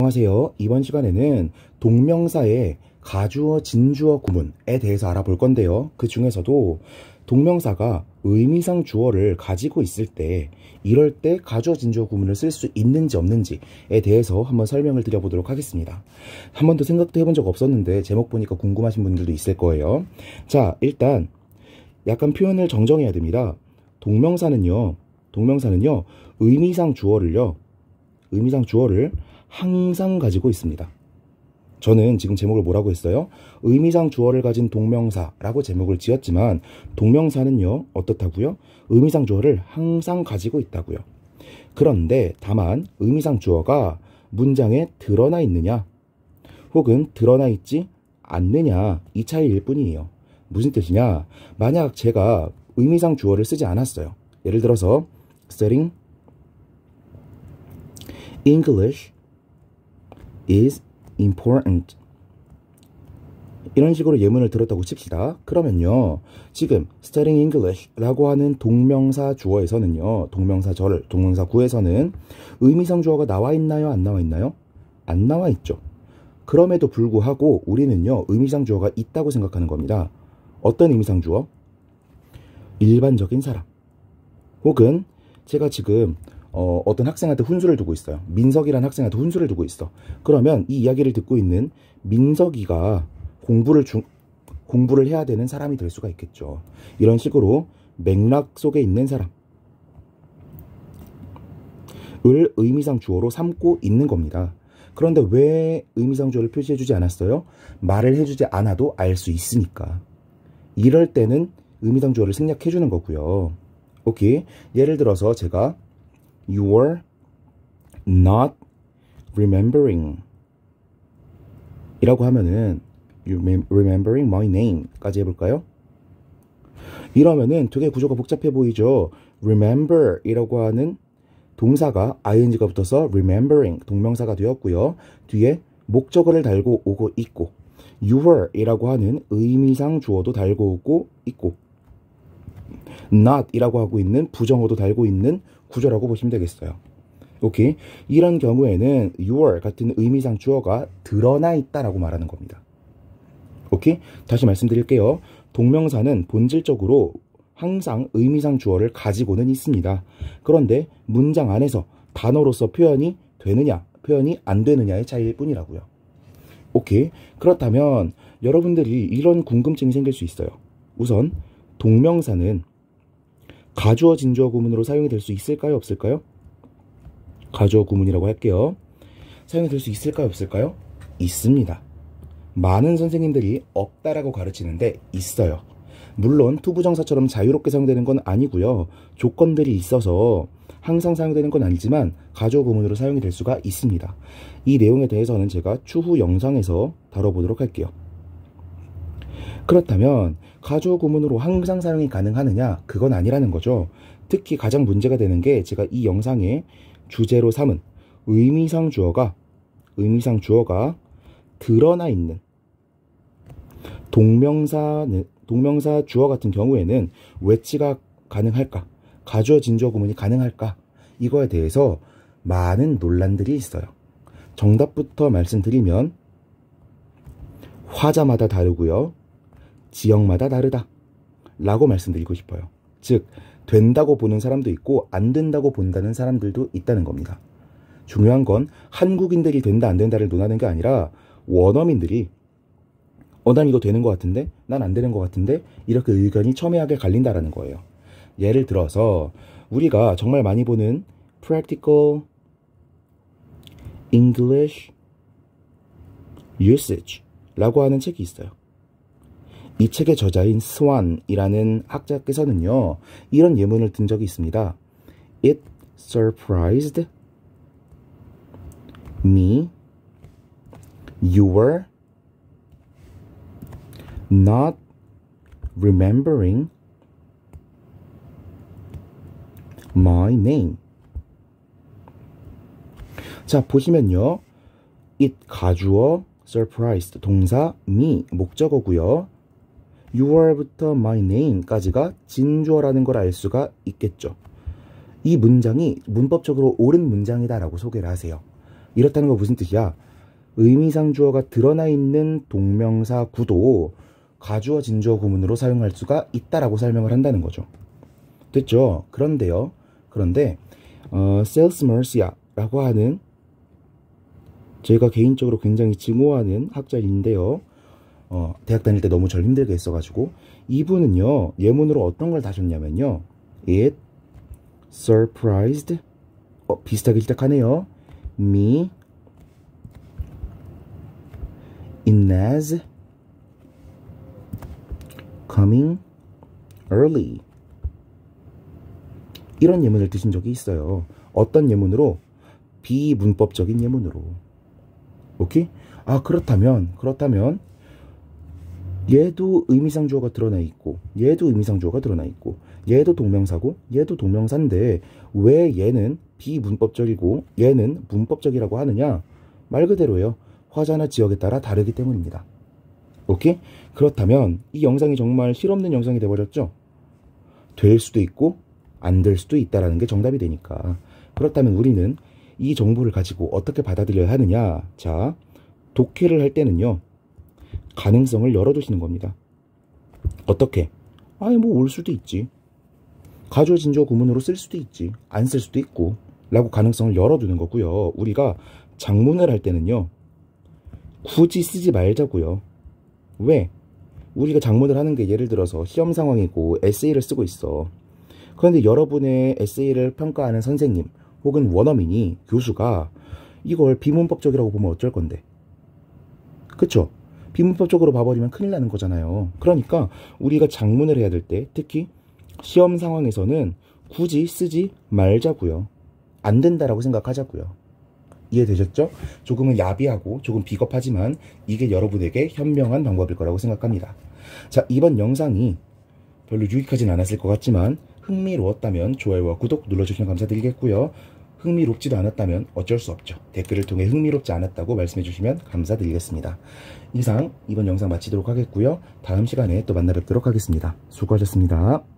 안녕하세요. 이번 시간에는 동명사의 가주어, 진주어 구문에 대해서 알아볼 건데요. 그 중에서도 동명사가 의미상 주어를 가지고 있을 때 이럴 때 가주어, 진주어 구문을 쓸 수 있는지 없는지에 대해서 한번 설명을 드려보도록 하겠습니다. 한 번도 생각도 해본 적 없었는데 제목 보니까 궁금하신 분들도 있을 거예요. 자, 일단 약간 표현을 정정해야 됩니다. 동명사는요 의미상 주어를 항상 가지고 있습니다. 저는 지금 제목을 뭐라고 했어요? 의미상 주어를 가진 동명사라고 제목을 지었지만 동명사는요 어떻다고요? 의미상 주어를 항상 가지고 있다고요. 그런데 다만 의미상 주어가 문장에 드러나 있느냐 혹은 드러나 있지 않느냐 이 차이일 뿐이에요. 무슨 뜻이냐? 만약 제가 의미상 주어를 쓰지 않았어요. 예를 들어서 studying English is important 이런 식으로 예문을 들었다고 칩시다. 그러면요 지금 studying English 라고 하는 동명사 주어에서는요 동명사 구에서는 의미상 주어가 나와 있나요? 안 나와 있나요? 안 나와 있죠. 그럼에도 불구하고 우리는요 의미상 주어가 있다고 생각하는 겁니다. 어떤 의미상 주어? 일반적인 사람 혹은 제가 지금 어떤 학생한테 훈수를 두고 있어요. 민석이라는 학생한테 훈수를 두고 있어. 그러면 이 이야기를 듣고 있는 민석이가 공부를 해야 되는 사람이 될 수가 있겠죠. 이런 식으로 맥락 속에 있는 사람을 의미상 주어로 삼고 있는 겁니다. 그런데 왜 의미상 주어를 표시해주지 않았어요? 말을 해주지 않아도 알 수 있으니까. 이럴 때는 의미상 주어를 생략해주는 거고요. 오케이. 예를 들어서 제가 You're not remembering 이라고 하면은 You're remembering my name 까지 해볼까요? 이러면은 되게 구조가 복잡해 보이죠. remember 이라고 하는 동사가 ing가 붙어서 remembering 동명사가 되었고요. 뒤에 목적어를 달고 오고 있고 You're 이라고 하는 의미상 주어도 달고 오고 있고 not 이라고 하고 있는 부정어도 달고 있는 구조라고 보시면 되겠어요. 오케이. 이런 경우에는 your 같은 의미상 주어가 드러나 있다라고 말하는 겁니다. 오케이. 다시 말씀드릴게요. 동명사는 본질적으로 항상 의미상 주어를 가지고는 있습니다. 그런데 문장 안에서 단어로서 표현이 되느냐 표현이 안 되느냐의 차이일 뿐이라고요. 오케이. 그렇다면 여러분들이 이런 궁금증이 생길 수 있어요. 우선 동명사는 가주어, 진주어 구문으로 사용이 될 수 있을까요? 없을까요? 가주어 구문이라고 할게요. 사용이 될 수 있을까요? 없을까요? 있습니다. 많은 선생님들이 없다라고 가르치는데 있어요. 물론 투부정사처럼 자유롭게 사용되는 건 아니고요. 조건들이 있어서 항상 사용되는 건 아니지만 가주어 구문으로 사용이 될 수가 있습니다. 이 내용에 대해서는 제가 추후 영상에서 다뤄보도록 할게요. 그렇다면 가주어 구문으로 항상 사용이 가능하느냐? 그건 아니라는 거죠. 특히 가장 문제가 되는 게 제가 이 영상의 주제로 삼은 의미상 주어가 드러나 있는 동명사 주어 같은 경우에는 외치가 가능할까? 가주어, 진주어 구문이 가능할까? 이거에 대해서 많은 논란들이 있어요. 정답부터 말씀드리면 화자마다 다르고요. 지역마다 다르다 라고 말씀드리고 싶어요. 즉 된다고 보는 사람도 있고 안 된다고 본다는 사람들도 있다는 겁니다. 중요한 건 한국인들이 된다 안 된다를 논하는 게 아니라 원어민들이 난 이거 되는 것 같은데 난 안 되는 것 같은데 이렇게 의견이 첨예하게 갈린다라는 거예요. 예를 들어서 우리가 정말 많이 보는 Practical English Usage 라고 하는 책이 있어요. 이 책의 저자인 스완이라는 학자께서는요 이런 예문을 든 적이 있습니다. It surprised me you were not remembering my name. 자 보시면요 it 가주어 surprised 동사 me 목적어고요. You're부터 my name까지가 진주어라는 걸 알 수가 있겠죠. 이 문장이 문법적으로 옳은 문장이다라고 소개를 하세요. 이렇다는 거 무슨 뜻이야? 의미상 주어가 드러나 있는 동명사 구도 가주어 진주어 구문으로 사용할 수가 있다라고 설명을 한다는 거죠. 됐죠? 그런데 셀스 머시아라고 하는 제가 개인적으로 굉장히 증오하는 학자인데요. 대학 다닐 때 너무 절 힘들게 했어가지고 이분은요 예문으로 어떤 걸 다셨냐면요. It surprised 비슷하게 시작하네요. Me Inez coming early 이런 예문을 드신 적이 있어요. 어떤 예문으로? 비문법적인 예문으로. 오케이? 그렇다면 얘도 의미상 주어가 드러나 있고 얘도 의미상 주어가 드러나 있고 얘도 동명사고 얘도 동명사인데 왜 얘는 비문법적이고 얘는 문법적이라고 하느냐? 말 그대로예요. 화자나 지역에 따라 다르기 때문입니다. 오케이? 그렇다면 이 영상이 정말 실없는 영상이 돼버렸죠? 될 수도 있고 안 될 수도 있다라는 게 정답이 되니까. 그렇다면 우리는 이 정보를 가지고 어떻게 받아들여야 하느냐? 자, 독해를 할 때는요. 가능성을 열어두시는 겁니다. 어떻게? 뭐 올 수도 있지. 가주어 진주어 구문으로 쓸 수도 있지. 안 쓸 수도 있고 라고 가능성을 열어두는 거고요. 우리가 작문을 할 때는요. 굳이 쓰지 말자고요. 왜? 우리가 작문을 하는 게 예를 들어서 시험 상황이고 에세이를 쓰고 있어. 그런데 여러분의 에세이를 평가하는 선생님 혹은 원어민이 교수가 이걸 비문법적이라고 보면 어쩔 건데. 그쵸? 비문법적으로 봐버리면 큰일 나는 거잖아요. 그러니까 우리가 작문을 해야 될 때 특히 시험 상황에서는 굳이 쓰지 말자고요. 안 된다라고 생각하자고요. 이해되셨죠? 조금은 야비하고 조금 비겁하지만 이게 여러분에게 현명한 방법일 거라고 생각합니다. 자, 이번 영상이 별로 유익하진 않았을 것 같지만 흥미로웠다면 좋아요와 구독 눌러주시면 감사드리겠고요. 흥미롭지도 않았다면 어쩔 수 없죠. 댓글을 통해 흥미롭지 않았다고 말씀해 주시면 감사드리겠습니다. 이상 이번 영상 마치도록 하겠고요. 다음 시간에 또 만나 뵙도록 하겠습니다. 수고하셨습니다.